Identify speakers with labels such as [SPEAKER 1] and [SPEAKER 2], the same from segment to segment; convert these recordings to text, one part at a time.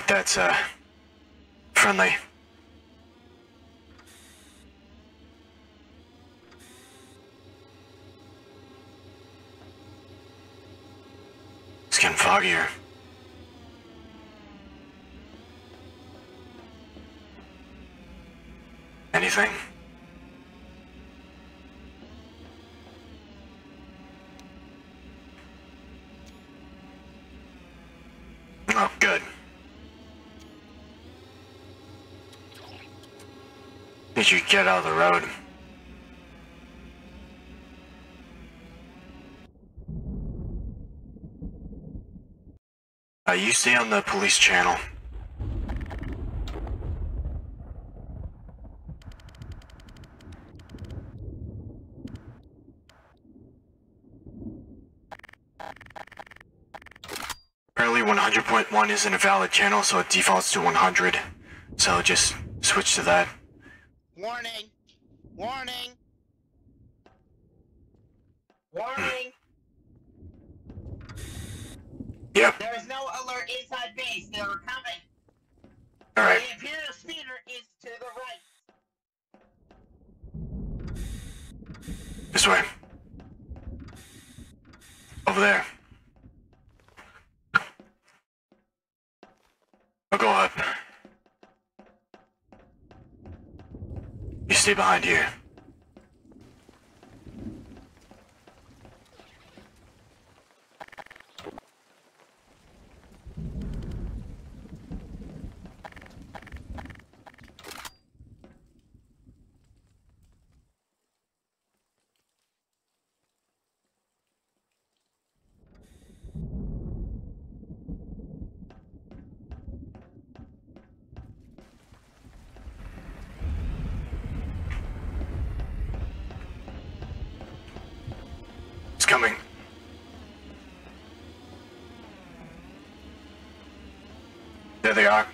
[SPEAKER 1] like that's, friendly. It's getting foggier. Anything? Oh, good. Did you get out of the road? You stay on the police channel. Apparently 100.1 isn't a valid channel, so it defaults to 100. So just switch to that.
[SPEAKER 2] Warning! Warning! Warning!
[SPEAKER 1] Yep.
[SPEAKER 2] There is no alert inside base. They are coming.
[SPEAKER 1] Alright.
[SPEAKER 2] The Imperial speeder is to the right.
[SPEAKER 1] This way. Over there. I'll go up. You stay behind here. It's coming. There they are.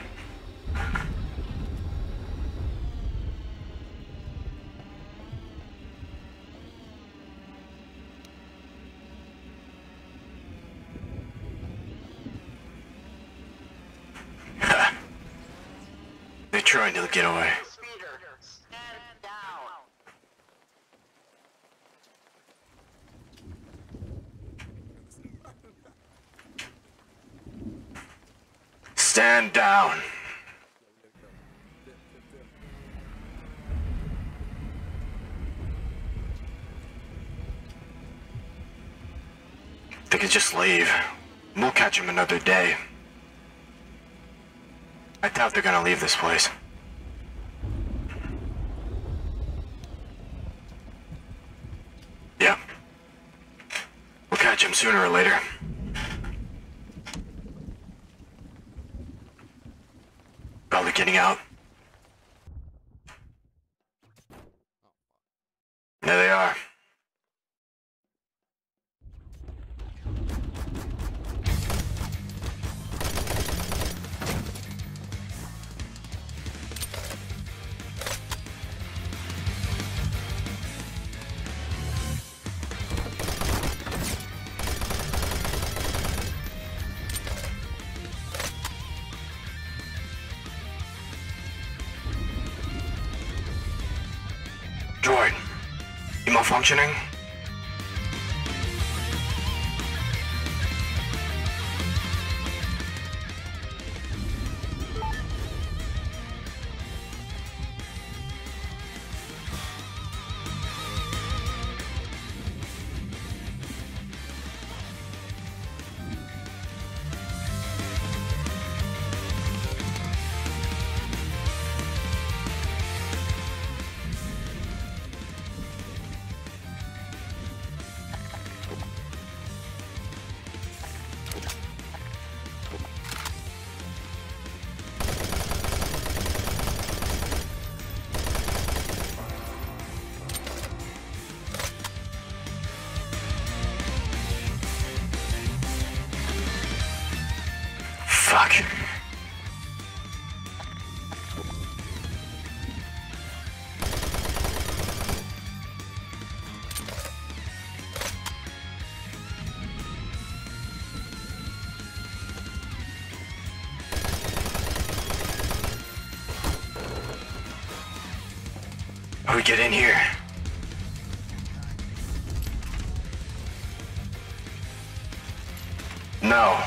[SPEAKER 1] They're trying to get away. Stand down. They could just leave. We'll catch them another day. I doubt they're gonna leave this place. Yeah. We'll catch them sooner or later. Probably getting out. There they are. Droid, you malfunctioning? Fuck. How we get in here? No.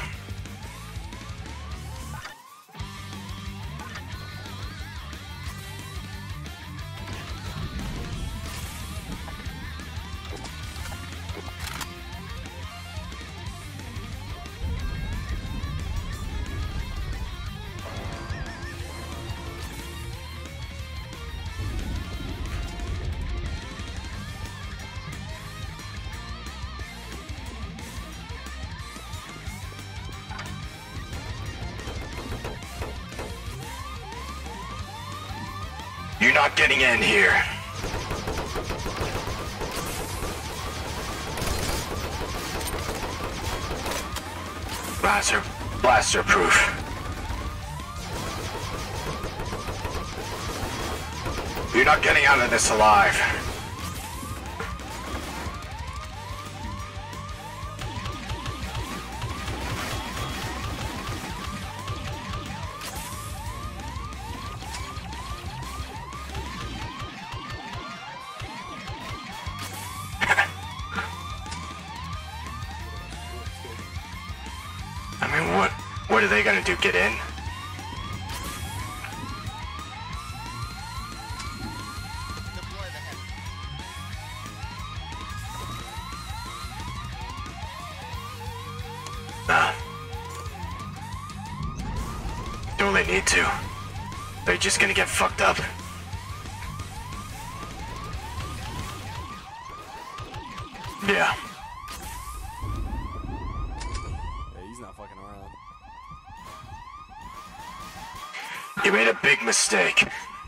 [SPEAKER 1] You're not getting in here. Blaster proof. You're not getting out of this alive. I mean, what are they gonna do? Get in? Don't they need to? They're just gonna get fucked up. Yeah.
[SPEAKER 3] He's not fucking around.
[SPEAKER 1] You made a big mistake.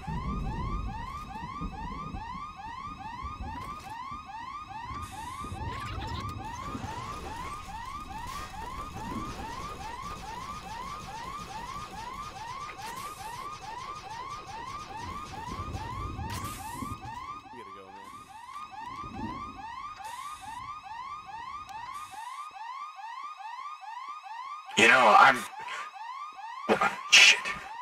[SPEAKER 3] We gotta go, man.
[SPEAKER 1] You know, shit.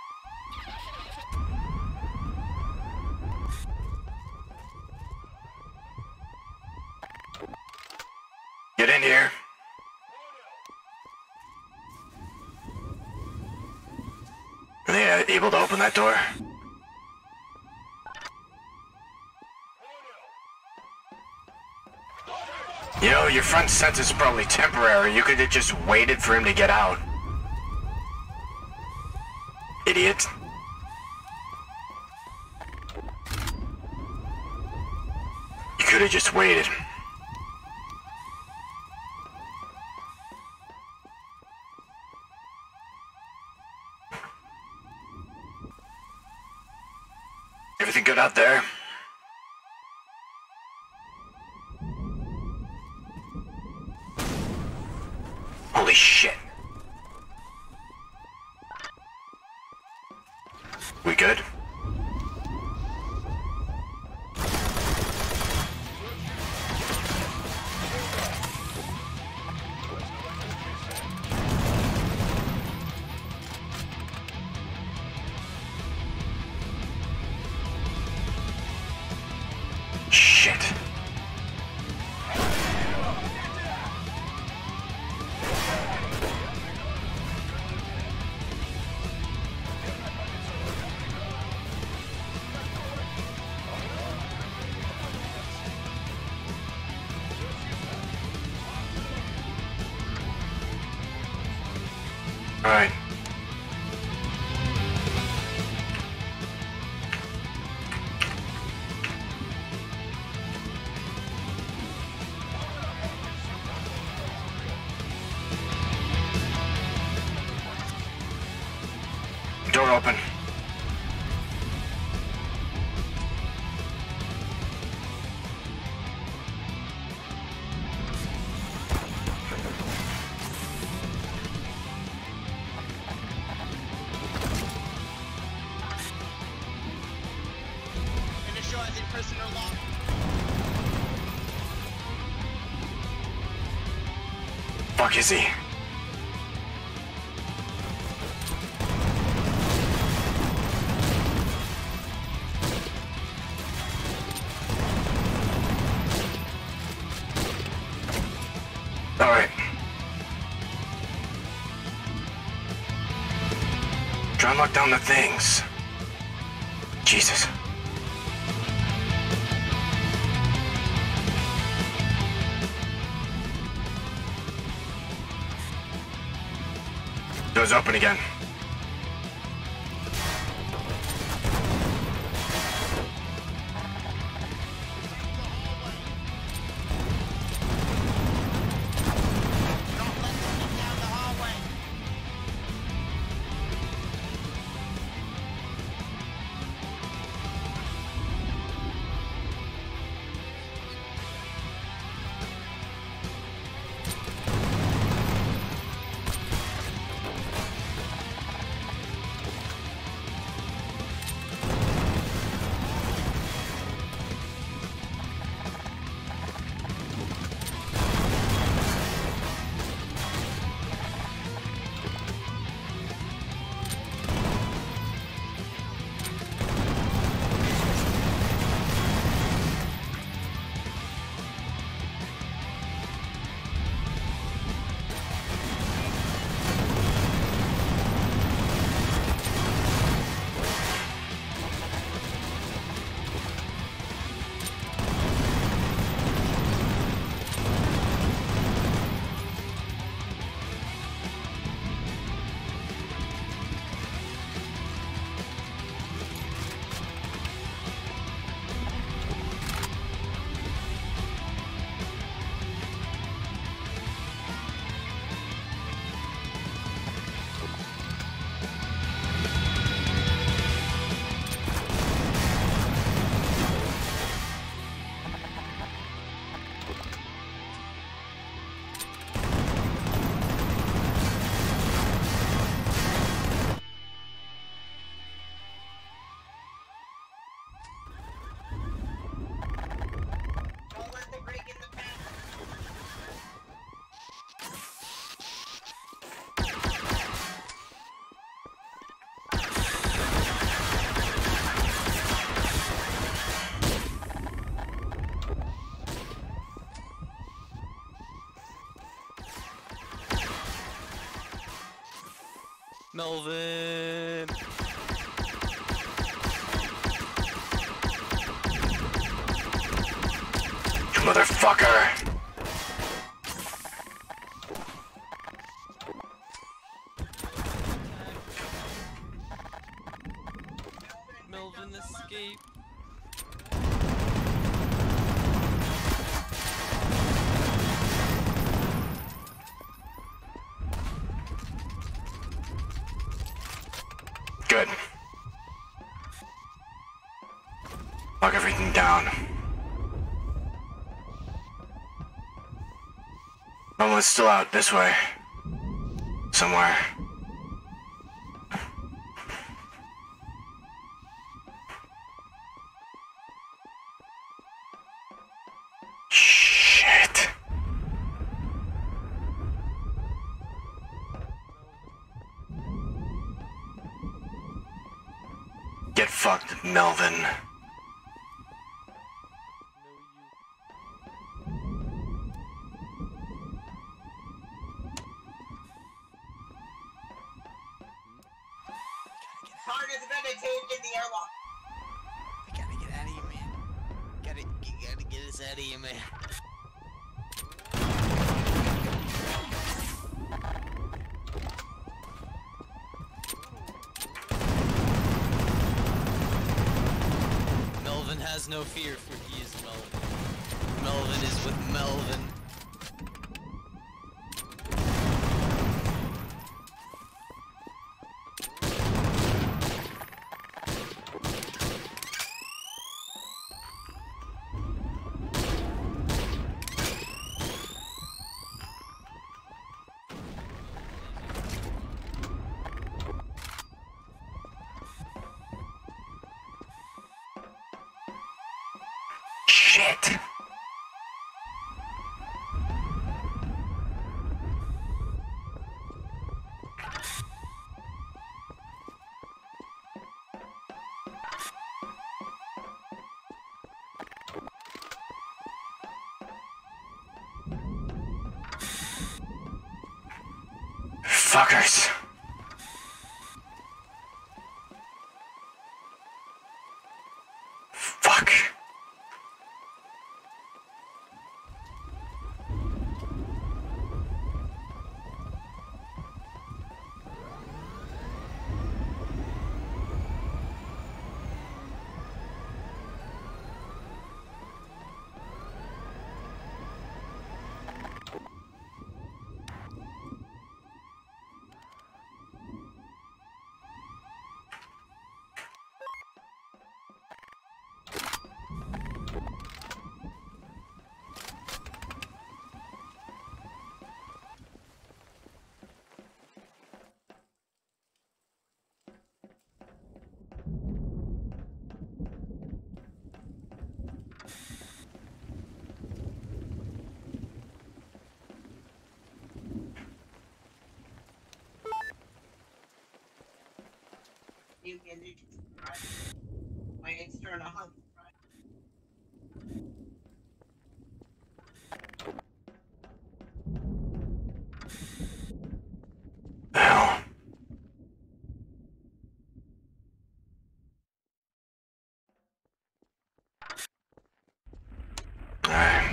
[SPEAKER 1] Get in here. Are they able to open that door? You know, your front sense is probably temporary. You could have just waited for him to get out. Idiot. You could have just waited. Everything good out there? Holy shit. We good? Shit. All right. Door open.
[SPEAKER 2] Initializing prisoner lock.
[SPEAKER 1] Fuck is he? Alright. Try and lock down the things. Jesus. Door's open again.
[SPEAKER 2] Don't let the break in the path.
[SPEAKER 4] Melvin!
[SPEAKER 1] You motherfucker!
[SPEAKER 4] Melvin, escape!
[SPEAKER 1] Good. Lock everything down. Someone's still out this way. Somewhere. Shit. Get fucked, Melvin.
[SPEAKER 2] Target's been attained in the airlock.
[SPEAKER 4] I gotta get out of here, man. Gotta get us out of here, man. Melvin has no fear, for he is Melvin. Melvin is with Melvin.
[SPEAKER 1] Shit. fuckers. Fuck.
[SPEAKER 2] You can do my external hub.
[SPEAKER 1] Hell. Alright.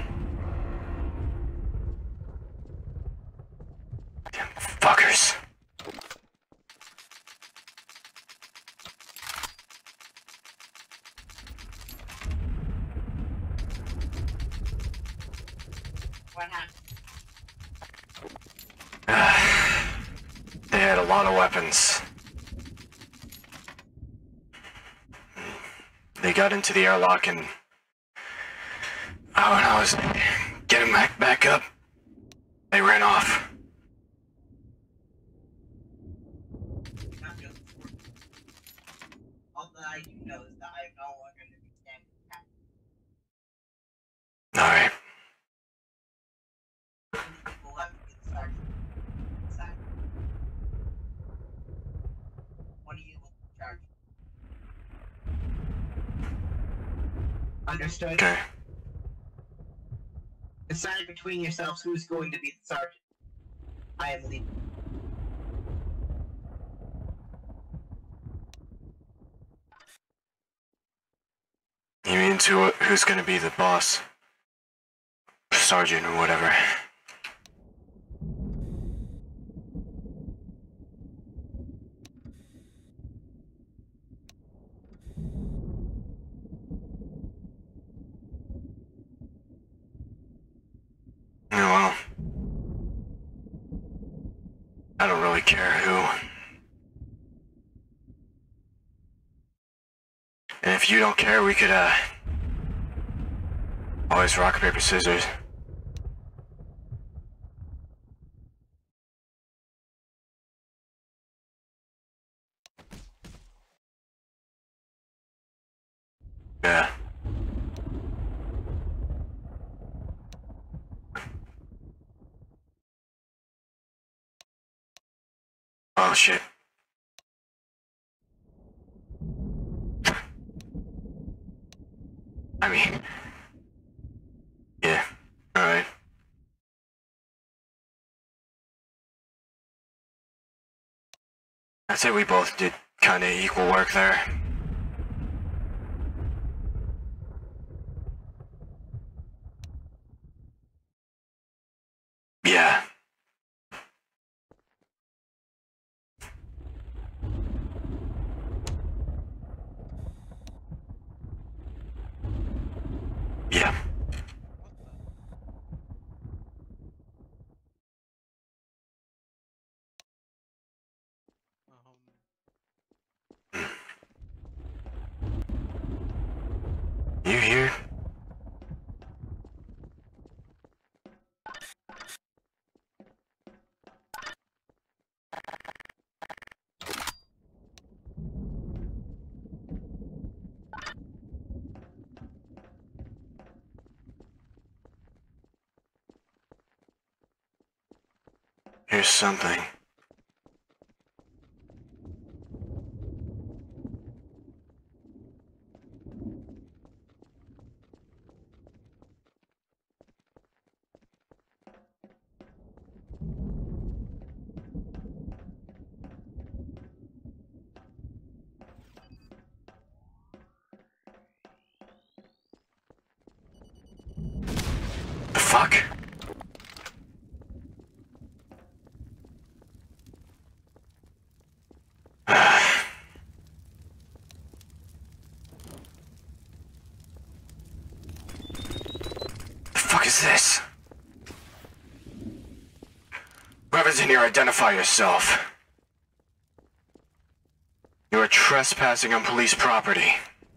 [SPEAKER 1] Damn fuckers.
[SPEAKER 2] What happened?
[SPEAKER 1] They had a lot of weapons. They got into the airlock and... Oh, when I was getting back up, they ran off.
[SPEAKER 2] Not just all that I do know is that I'm no longer going to be standing back.
[SPEAKER 1] Alright.
[SPEAKER 2] People left me the sergeant. Inside. What are you in charge? Understood.
[SPEAKER 1] Okay.
[SPEAKER 2] Decide between yourselves who's going to be the sergeant. I am leaving.
[SPEAKER 1] You mean who's gonna be the boss? Sergeant or whatever. Yeah, well, I don't really care who. And if you don't care, we could, always rock, paper, scissors. Yeah. Oh, shit. I mean... Yeah. Alright. I'd say we both did kinda equal work there. Yeah. Yeah. You here? Here's something. fuck? The fuck is this? Whoever's in here, identify yourself. You are trespassing on police property.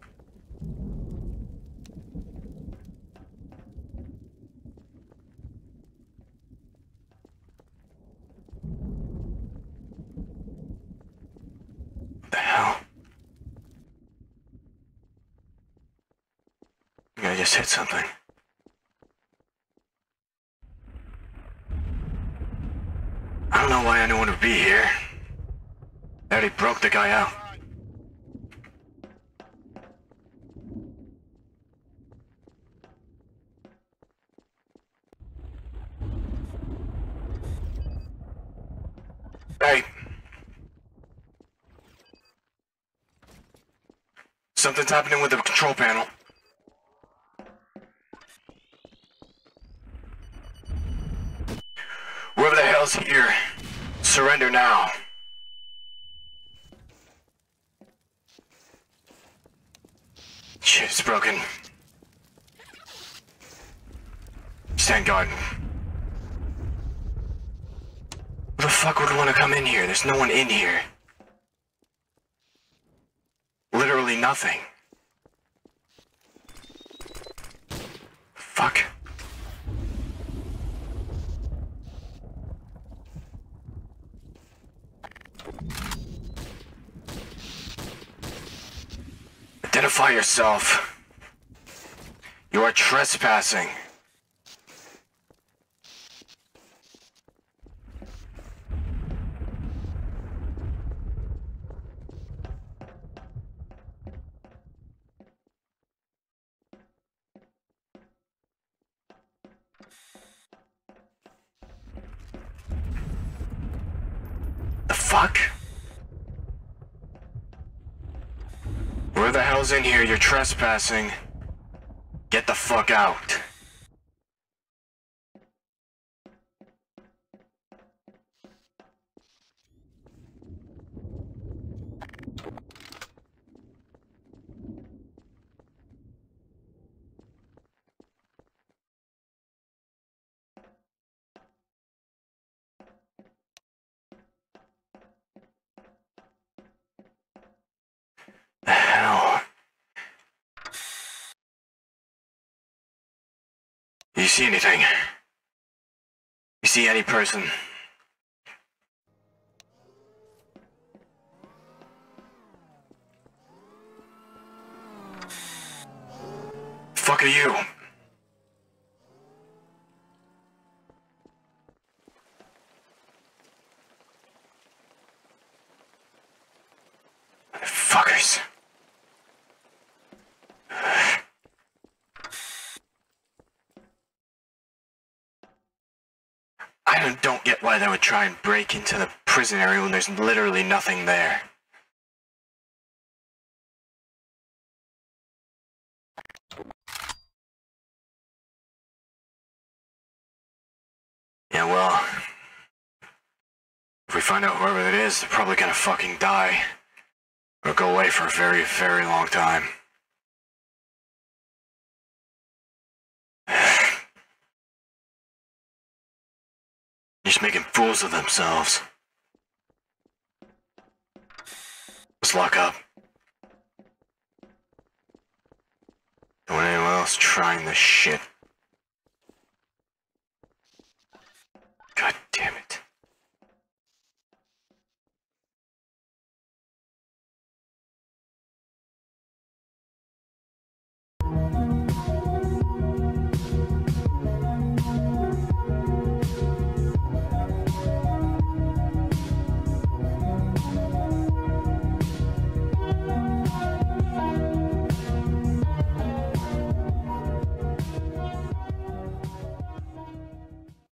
[SPEAKER 1] What the hell? I think I just hit something. I don't know why anyone would be here. They already broke the guy out. Hey. Something's happening with the control panel. Whoever the hell's here, surrender now. Shit, it's broken. Stand guard. Who the fuck would want to come in here? There's no one in here. Literally nothing. Fuck. Identify yourself. You are trespassing. The fuck? Where the hell's in here? You're trespassing. Get the fuck out. The hell? You see anything? You see any person? Fuck are you? Fuckers. I don't get why they would try and break into the prison area when there's literally nothing there. Yeah, well, if we find out whoever it is, they're probably gonna fucking die. Or go away for a very, very long time. Just making fools of themselves. Let's lock up. Don't want anyone else trying this shit.